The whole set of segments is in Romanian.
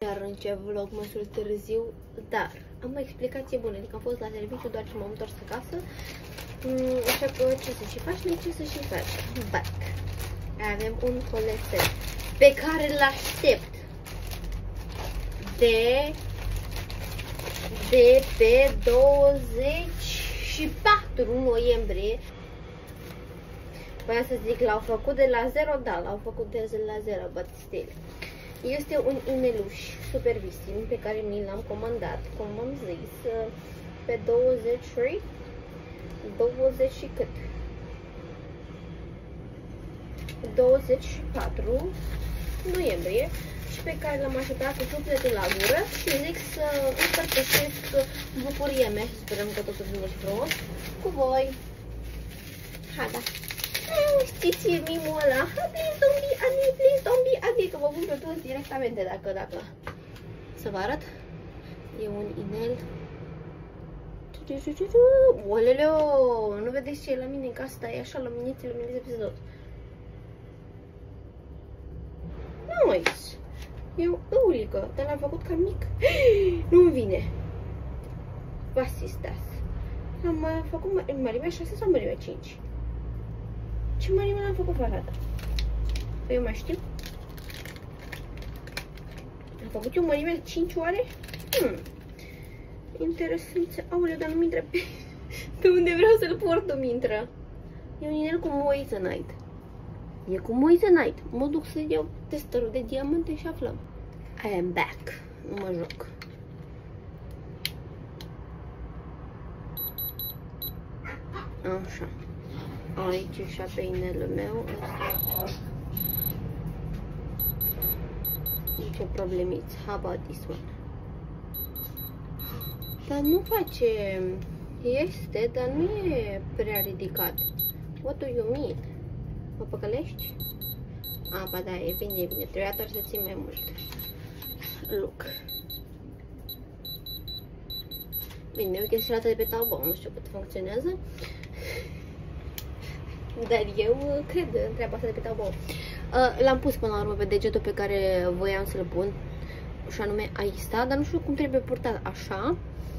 Iar încep vlog măsul târziu, dar am o explicație bună, adică am fost la serviciu doar ce m-am întors acasă, așa că ce să și faci, ce să și faci. But avem un colețel pe care îl aștept de pe 24 noiembrie. Voiam să zic, l-au făcut de la 0, da, l-au făcut de la 0, but still. Este un ineluș supervisim pe care mi l-am comandat, cum am zis, pe 20 și cât? 24 noiembrie și pe care l-am așteptat cu sufletul la gură și zic să împărtășesc bucuria mea și sperăm că totul vine și frumos cu voi. Ha, da. Știți mimul ăla? Please don't be ugly, please don't be ugly, că vă pun pe toți directamente dacă. Să vă arăt. E un inel. Oleleo, nu vedeți ce e la mine în casă, dar e așa, luminițe peste tot. Nice. E o ulică, dar l-am făcut cam mic. Nu-mi vine. Vasistas. Am făcut mărimea 6 sau mărimea 5? Ce mărime l-am făcut fără? Eu mai știu. Am făcut eu mărimea 5 oare? Interesant. Aoleu, dar nu-mi intră pe unde vreau să-l port, nu-mi intră. E un inel cu moissanite. E cu moissanite. Mă duc să iau testerul de diamante și aflăm. I am back. Nu mă joc. Așa. Aici e așa pe inelul meu. Nicio problemiți. How about this one? Dar nu face... Este, dar nu e prea ridicat. What do you mean? Mă păcălești? A, ba da, e bine. Trebuia doar să țin mai mult. Look. Bine, e o chestie de pe taubou. Nu știu cât funcționează. Dar eu cred în treaba asta de pe taubou. L-am pus până la urmă pe degetul pe care voiam să-l pun. Și anume aici, dar nu știu cum trebuie purtat. Așa.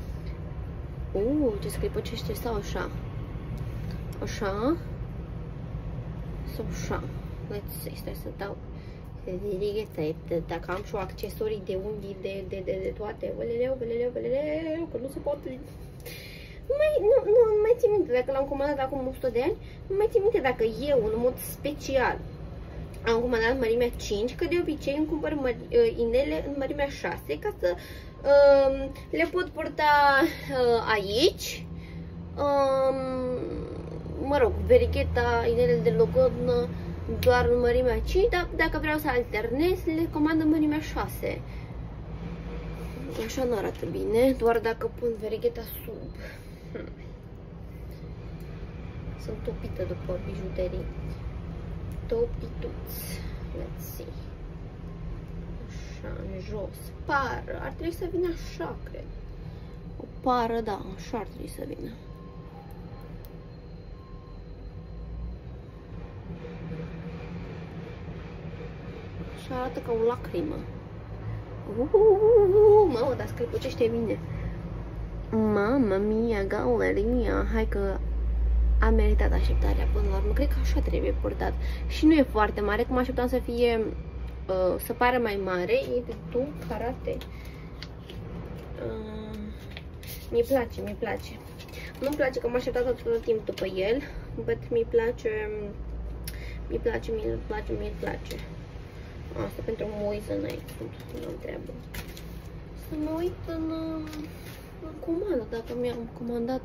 Ce sclipăcește sau așa. Așa. Sau așa. Let's see, stai să dau. Dacă am și o accesorii de unghii de toate. Veleleu, că nu se poate. Nu mai țin minte dacă l-am comandat acum 100 de ani. Nu mai țin minte dacă eu, în mod special, am comandat mărimea 5, că de obicei îmi cumpăr inele în mărimea 6, ca să le pot purta aici. Mă rog, verigheta, inelele de logodnă doar în mărimea 5, dar dacă vreau să alternez, le comand în mărimea 6. Așa nu arată bine, doar dacă pun verigheta sub. Sunt topită după bijuterii. Topituți. Let's see. Așa, în jos. Pară. Ar trebui să vină așa, cred. O pară, da, așa ar trebui să vină. Așa arată ca o lacrimă. Mamă, dar sclipocește bine. Mamma mia, galeria. Hai că a meritat așteptarea până la urmă. Cred că așa trebuie purtat. Și nu e foarte mare, cum așteptam să fie, să pară mai mare. E de tub karate. Mi-e place. Nu-mi place că m-am așteptat tot timp după el, but mi-e place. Asta pentru moissanite, nu-mi treabă. Să mă uit în comandă, dacă mi-am comandat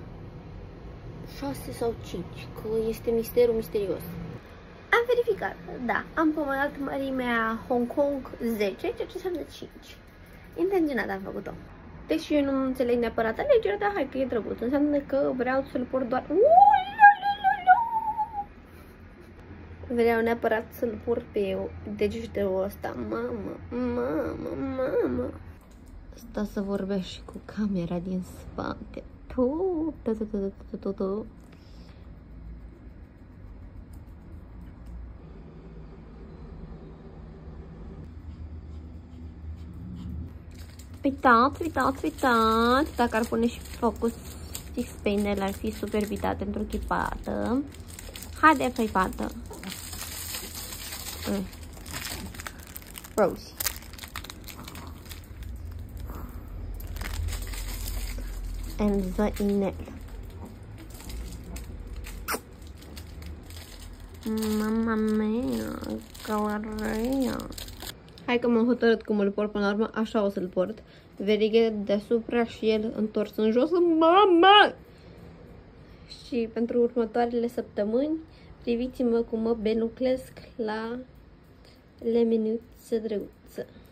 6 sau 5, că este misterul misterios. Am verificat, da, am comandat mărimea Hong Kong 10, ceea ce înseamnă 5. Intenționat am făcut-o. Deși eu nu înțeleg neapărat alegerea, dar hai că e drăguț. Înseamnă că vreau să-l port doar... Vreau neapărat să-l port pe degetul ăsta. Mamă. Sta să vorbești și cu camera din spate. Uitați. Dacă ar pune și focus fix pe inel, ar fi super vitat pentru chipată. Haide, fă-i pată. Rosie. And the inel. Mama mea, călărea. Hai că m-am hotărât cum îl port până la urmă, așa o să-l port. Verighe deasupra și el întors în jos. Mama! Și pentru următoarele săptămâni, priviți-mă cum mă benuclesc la lemeniuță drăguță.